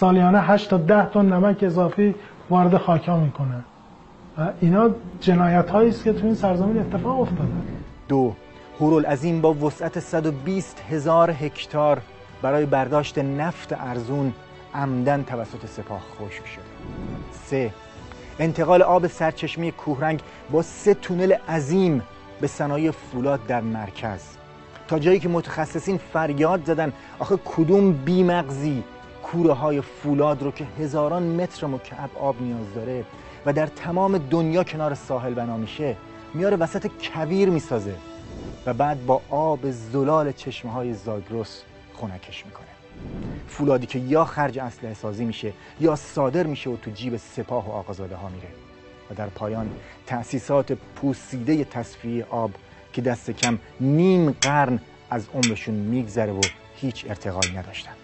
سالیانه 8 تا 10 تن نمک اضافی وارد خاک‌ها میکنه و اینا جنایت‌هایی است که تو این سرزمین اتفاق افتاده. 2. هورالعظیم با وسعت 120,000 هکتار برای برداشت نفت ارزون عمدن توسط سپاه خشک شده. 3. انتقال آب سرچشمه کوهرنگ با 3 تونل عظیم به صنایع فولاد در مرکز، تا جایی که متخصصین فریاد زدن آخه کدوم بیمغزی کوره های فولاد رو که هزاران متر مکعب آب نیاز داره و در تمام دنیا کنار ساحل بنا میشه میاره وسط کویر میسازه و بعد با آب زلال چشمه های زاگرس خنکش میکنه. فولادی که یا خرج اسلحه سازی میشه یا صادر میشه و تو جیب سپاه و آقازاده ها میره. و در پایان تأسیسات پوسیده تصفیه آب که دست کم نیم قرن از عمرشون میگذره و هیچ ارتقایی نداشتن.